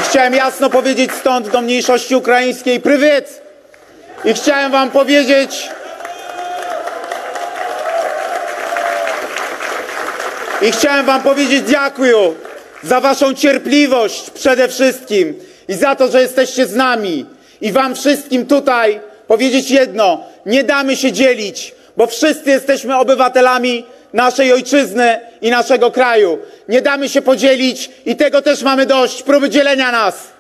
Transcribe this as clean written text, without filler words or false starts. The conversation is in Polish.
chciałem jasno powiedzieć stąd do mniejszości ukraińskiej prywet. I chciałem wam powiedzieć... dziękuję za waszą cierpliwość przede wszystkim i za to, że jesteście z nami. I wam wszystkim tutaj powiedzieć jedno: nie damy się dzielić, bo wszyscy jesteśmy obywatelami naszej ojczyzny i naszego kraju. Nie damy się podzielić i tego też mamy dość, próby dzielenia nas.